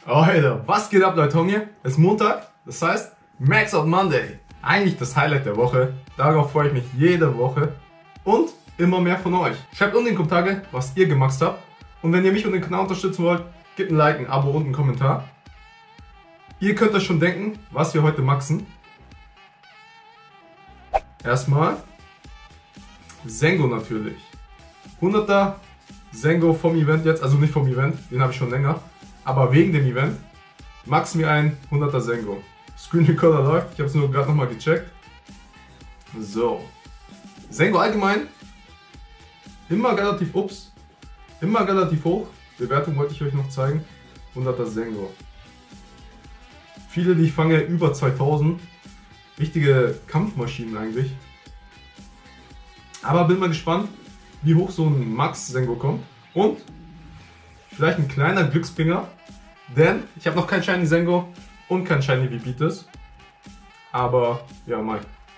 Alter, was geht ab, Leute? Hier ist Montag, das heißt Max Out Monday. Eigentlich das Highlight der Woche. Darauf freue ich mich jede Woche und immer mehr von euch. Schreibt unten in die Kommentare, was ihr gemaxt habt. Und wenn ihr mich und den Kanal unterstützen wollt, gebt ein Like, ein Abo und einen Kommentar. Ihr könnt euch schon denken, was wir heute maxen. Erstmal Sengo natürlich. 100er Sengo vom Event jetzt, also nicht vom Event, den habe ich schon länger. Aber wegen dem Event maxen wir ein 100er Sengo. Screen Recorder läuft, ich habe es nur gerade nochmal gecheckt. So. Sengo allgemein immer relativ hoch. Bewertung wollte ich euch noch zeigen. 100er Sengo. Viele, die ich fange, über 2000. Richtige Kampfmaschinen eigentlich. Aber bin mal gespannt, wie hoch so ein Max Sengo kommt. Und vielleicht ein kleiner Glücksbringer, denn ich habe noch kein Shiny Sengo und kein Shiny Vipitis. Aber ja, mal.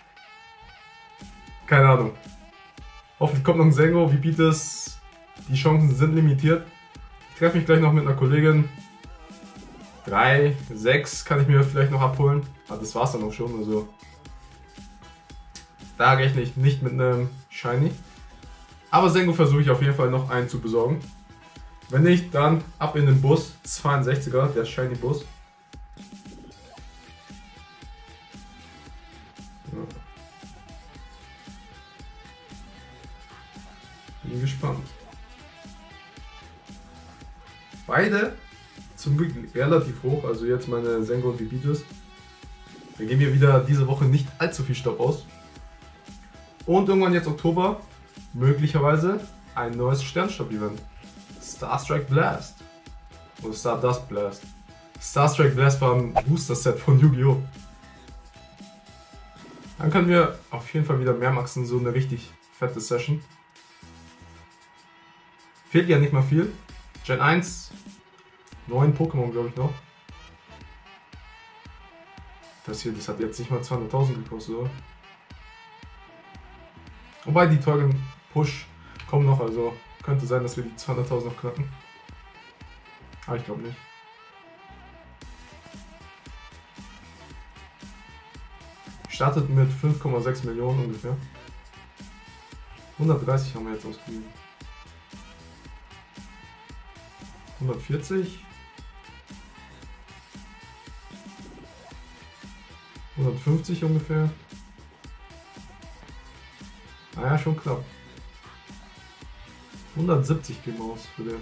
Keine Ahnung. Hoffentlich kommt noch ein Sengo, Vipitis. Die Chancen sind limitiert. Ich treffe mich gleich noch mit einer Kollegin. 3, 6 kann ich mir vielleicht noch abholen. Aber das war's dann auch schon. Also da rechne ich nicht mit einem Shiny. Aber Sengo versuche ich auf jeden Fall noch einen zu besorgen. Wenn nicht, dann ab in den Bus. 62er, der Shiny Bus. So. Bin gespannt. Beide zum Glück relativ hoch, also jetzt meine Sengo und Vipitis. Wir geben hier wieder diese Woche nicht allzu viel Stopp aus. Und irgendwann jetzt Oktober, möglicherweise ein neues Sternstaub-Event. Starstrike Blast. Oder Stardust Blast. Starstrike Blast war ein Booster-Set von Yu-Gi-Oh! Dann können wir auf jeden Fall wieder mehr maxen, so eine richtig fette Session. Fehlt ja nicht mal viel. Gen 1, 9 Pokémon glaube ich noch. Das hier, das hat jetzt nicht mal 200.000 gekostet, oder? Wobei die teuren Push kommen noch, also könnte sein, dass wir die 200.000 noch knacken. Aber ich glaube nicht. Startet mit 5,6 Millionen ungefähr. 130 haben wir jetzt ausgegeben. 140. 150 ungefähr. Naja, schon knapp. 170 geben wir aus für den.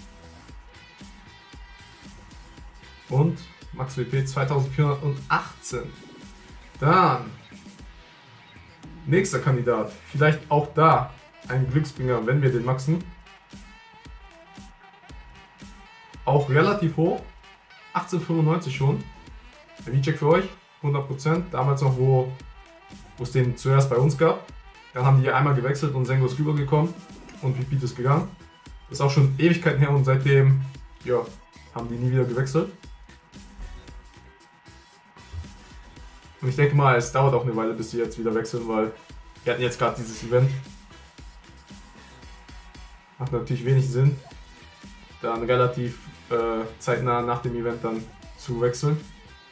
Und Max WP 2418. Dann nächster Kandidat. Vielleicht auch da ein Glücksbringer, wenn wir den maxen. Auch relativ hoch. 1895 schon. Der V-Check für euch. 100%. Damals noch, wo es den zuerst bei uns gab. Dann haben die ja einmal gewechselt und Sengo ist rübergekommen und Vipitis gegangen. Das ist auch schon Ewigkeiten her und seitdem ja, haben die nie wieder gewechselt. Und ich denke mal, es dauert auch eine Weile, bis sie jetzt wieder wechseln, weil wir hatten jetzt gerade dieses Event. Macht natürlich wenig Sinn, dann relativ zeitnah nach dem Event dann zu wechseln.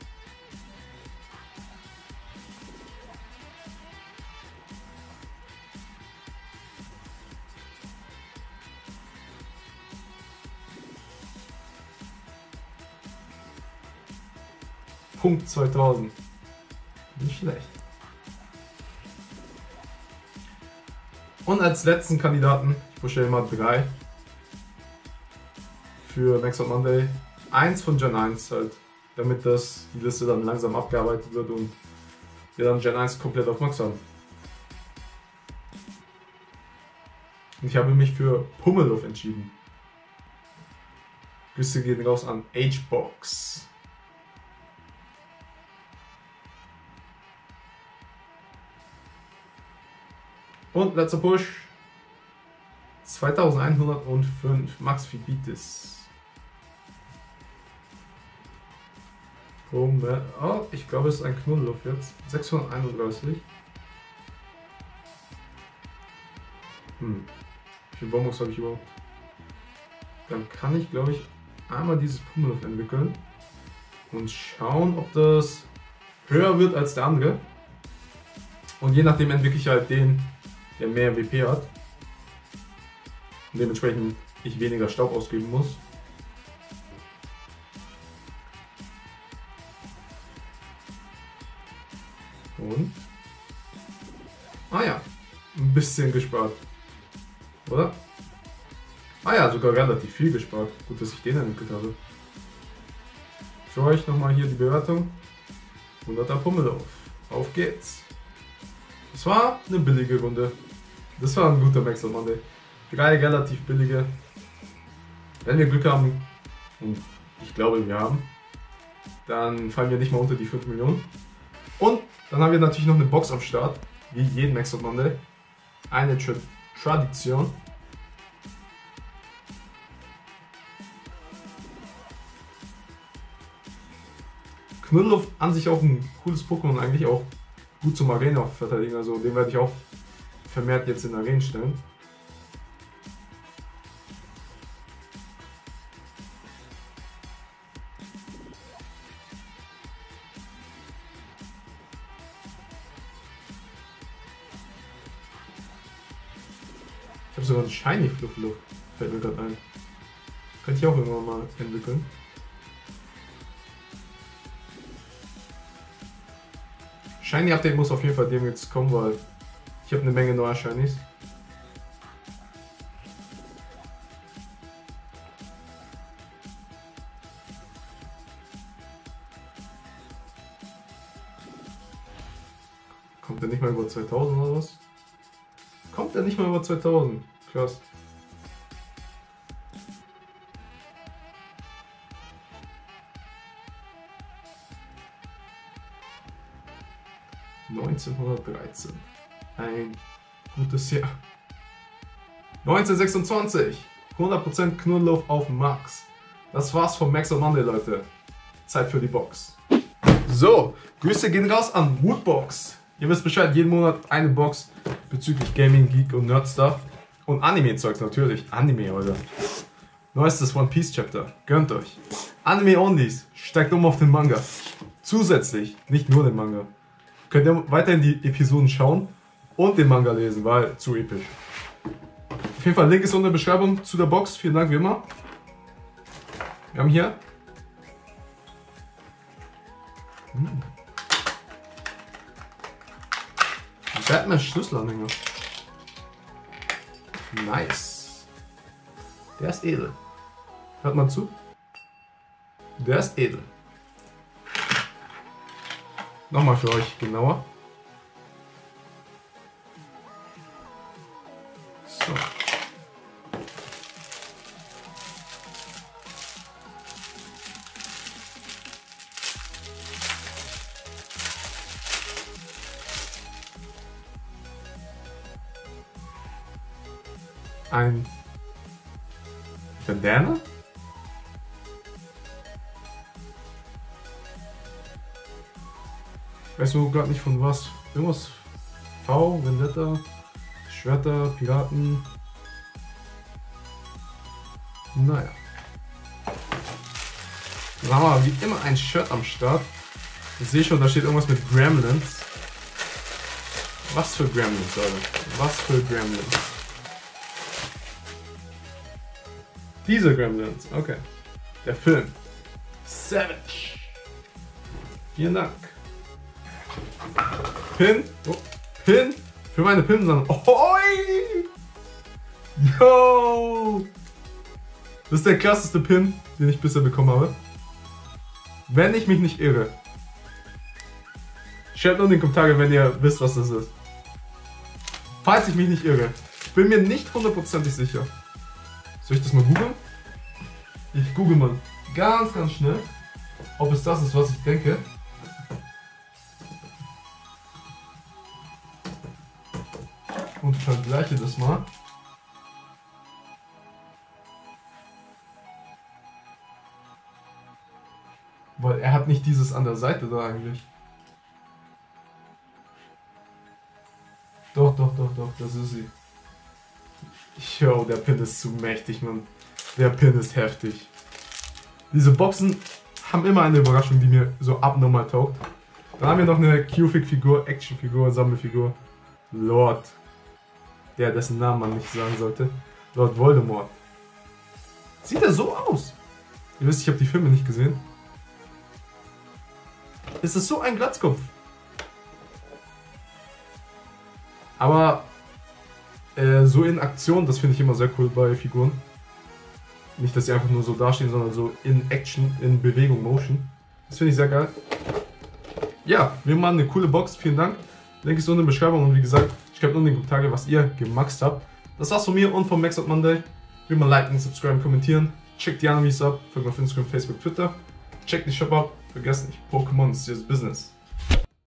Punkt 2000. Nicht schlecht. Und als letzten Kandidaten, ich pushe immer 3 für Max Out Monday. 1 von Gen 1 halt, damit die Liste dann langsam abgearbeitet wird und wir dann Gen 1 komplett auf Max haben. Und ich habe mich für Pummeluff entschieden. Grüße gehen raus an H-Box. Und letzter Push. 2105 Max Vipitis. Oh, ich glaube, es ist ein Knuddeluff jetzt. 631. Wie viel Bonbons habe ich überhaupt? Dann kann ich, glaube ich, einmal dieses Pummeluff entwickeln und schauen, ob das höher wird als der andere. Und je nachdem entwickle ich halt den, der mehr WP hat. Und dementsprechend ich weniger Staub ausgeben muss. Und? Ah ja, ein bisschen gespart. Oder? Ah ja, sogar relativ viel gespart. Gut, dass ich den entwickelt habe. Für euch nochmal hier die Bewertung. 100er Pummeluff. Auf geht's. Das war eine billige Runde. Das war ein guter Max Monday. 3 relativ billige. Wenn wir Glück haben, und ich glaube wir haben, dann fallen wir nicht mal unter die 5 Millionen. Und dann haben wir natürlich noch eine Box am Start, wie jeden Max Monday. Eine Tradition. Knuddelhoff an sich auch ein cooles Pokémon, eigentlich auch gut zum Arena verteidigen, also den werde ich auch vermehrt jetzt in Arenen stellen. Ich habe sogar einen Shiny Fluffluff, fällt mir gerade ein. Könnte ich auch irgendwann mal entwickeln. Shiny Update muss auf jeden Fall dem jetzt kommen, weil ich habe eine Menge neuer Shinies. Kommt der nicht mal über 2000 oder was? Kommt der nicht mal über 2000? Krass. ...1913. Ein gutes Jahr. 1926. 100% Knuddelhoff auf Max. Das war's vom Max Monday, Leute. Zeit für die Box. So, Grüße gehen raus an Woodbox. Ihr wisst Bescheid, jeden Monat eine Box bezüglich Gaming, Geek und Nerd Stuff. Und Anime-Zeugs natürlich. Anime, Leute. Neuestes One Piece Chapter. Gönnt euch. Anime Onlys. Steigt auf den Manga. Zusätzlich, nicht nur den Manga. Könnt ihr weiterhin die Episoden schauen und den Manga lesen, weil zu episch. Auf jeden Fall, Link ist unten in der Beschreibung zu der Box. Vielen Dank wie immer. Wir haben hier Batman Schlüsselanhänger. Nice. Der ist edel. Hört mal zu. Der ist edel. Nochmal für euch genauer. So. Ein Bandana? Ich weiß nur gerade nicht von was. Irgendwas V, Vendetta, Schwerter, Piraten. Naja. Dann haben wir wie immer ein Shirt am Start. Ich sehe schon, da steht irgendwas mit Gremlins. Was für Gremlins, Leute? Was für Gremlins? Diese Gremlins, okay. Der Film. Savage. Vielen Dank. Pin. Oh, Pin. Für meine Pin-Sammlung. Ohoi! Yo! Das ist der krasseste Pin, den ich bisher bekommen habe. Wenn ich mich nicht irre. Schreibt nur in die Kommentare, wenn ihr wisst, was das ist. Falls ich mich nicht irre. Ich bin mir nicht hundertprozentig sicher. Soll ich das mal googeln? Ich google mal ganz schnell, ob es das ist, was ich denke. Und vergleiche das mal. Weil er hat nicht dieses an der Seite da eigentlich. Doch, das ist sie. Yo, der Pin ist zu mächtig, Mann. Der Pin ist heftig. Diese Boxen haben immer eine Überraschung, die mir so abnormal taugt. Dann haben wir noch eine Q-Fick-Figur, Action-Figur, Sammelfigur. Lord. Der, dessen Namen man nicht sagen sollte. Lord Voldemort. Sieht er so aus? Ihr wisst, ich habe die Filme nicht gesehen. Ist es so ein Glatzkopf? Aber so in Aktion, das finde ich immer sehr cool bei Figuren. Nicht, dass sie einfach nur so dastehen, sondern so in Action, in Bewegung, Motion. Das finde ich sehr geil. Ja, wir machen eine coole Box. Vielen Dank. Link ist unten in der Beschreibung. Und wie gesagt, schreibt unten in die Kommentare, was ihr gemaxt habt. Das war's von mir und vom Max Out Monday. Wie immer liken, subscriben, kommentieren. Checkt die Animes ab. Folgt mir auf Instagram, Facebook, Twitter. Checkt die Shop ab. Vergesst nicht, Pokémon ist das Business.